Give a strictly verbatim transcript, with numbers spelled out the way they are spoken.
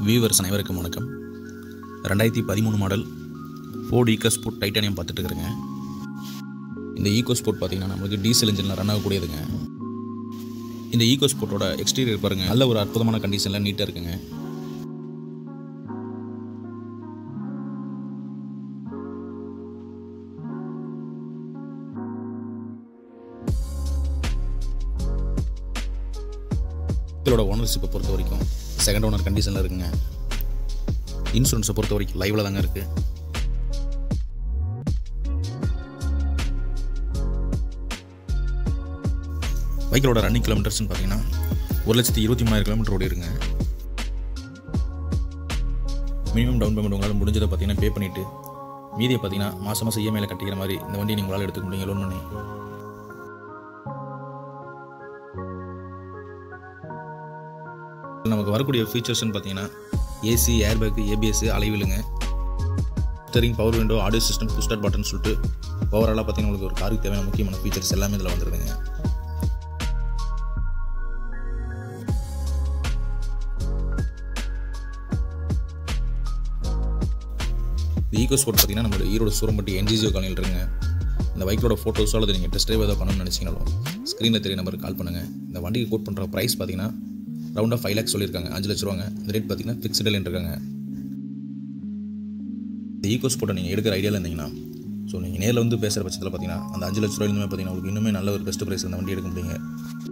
Viewers அனைவருக்கும் வணக்கம். ரெண்டாயிரத்தி பதிமூணு மாடல் ஃபோர்ட் ஈகோஸ்போர்ட் டைட்டானியம் பார்த்துட்டு இருக்கிறேங்க. இந்த ஈகோஸ்போர்ட் பார்த்தீங்கன்னா நம்மளுக்கு டீசல் இன்ஜினில் ரன் ஆகக்கூடியதுங்க. இந்த ஈகோஸ்போர்ட்டோட எக்ஸ்டீரியர் பாருங்கள், நல்ல ஒரு அற்புதமான கண்டிஷனில் நீட்டாக இருக்குங்க. இதோட ஓனர்ஷிப்பை பொறுத்த வரைக்கும் செகண்ட் ஓனர் கண்டிஷனில் இருக்குங்க. இன்சூரன்ஸை பொறுத்த வரைக்கும் லைவில் தாங்க இருக்குது. பைக்கோட ரன்னிங் கிலோமீட்டர்ஸ்னு பார்த்தீங்கன்னா ஒரு லட்சத்தி இருபத்தி மூணாயிரம் கிலோமீட்டர் ஓடி இருங்க. மினிமம் டவுன் பேமெண்ட் உங்களால் முடிஞ்சதை பார்த்தீங்கன்னா பே பண்ணிவிட்டு மீதியை பார்த்தீங்கன்னா மாதம் மாதம் இஎம்ஐயில் கட்டிக்கிற மாதிரி இந்த வண்டியை நீங்கள் உங்களால் எடுத்துக்க முடியுங்க லோன் பண்ணி. நமக்கு வரக்கூடிய ஃபீச்சர்ஸ்ன்னு பார்த்தீங்கன்னா ஏசி, ஏர்பேக், ஏபிஎஸ், அலைவிலுங்க, steering, power window, audio system, push start button சொல்லிட்டு ஓவராலாக பார்த்தீங்கன்னா உங்களுக்கு ஒரு காருக்கு தேவையான முக்கியமான ஃபீச்சர்ஸ் எல்லாமே இதில் வந்துடுதுங்க. ஈகோஸ்போர்ட் பார்த்தீங்கன்னா நம்மளோட ஈரோடு சூரம்பட்டி என்ஜிசிஓ காலனியில் இருக்குங்க. இந்த பைக்கோட ஃபோட்டோஸோ அல்லது நீங்கள் டெஸ்ட் ட்ரைவ் ஏதாவது பண்ணணும்னு நினச்சிங்கனாலும் ஸ்க்ரீனில் தெரிய நம்பருக்கு கால் பண்ணுங்கள். இந்த வண்டிக்கு கோட் பண்ணுற ப்ரைஸ் பார்த்தீங்கன்னா ரவுண்டாக ஃபைவ் லேக்ஸ் சொல்லியிருக்காங்க. அஞ்சு லட்ச ரூபாங்க. இந்த ரேட் பார்த்தீங்கன்னா ஃபிக்ஸ்டில் இருக்காங்க. இந்த ஈகோஸ்போர்ட்டை நீங்கள் எடுக்கிற ஐடியாவில் இருந்தீங்கன்னா ஸோ நீங்கள் நேரில் வந்து பேசுகிற பட்சத்தில் பார்த்தீங்கன்னா அந்த அஞ்சு லட்ச ரூபாயிலுமே பார்த்தீங்கன்னா உங்களுக்கு இன்னுமே நல்ல ஒரு பெஸ்ட் ப்ரைஸ் அந்த வண்டி எடுக்க முடியுங்க.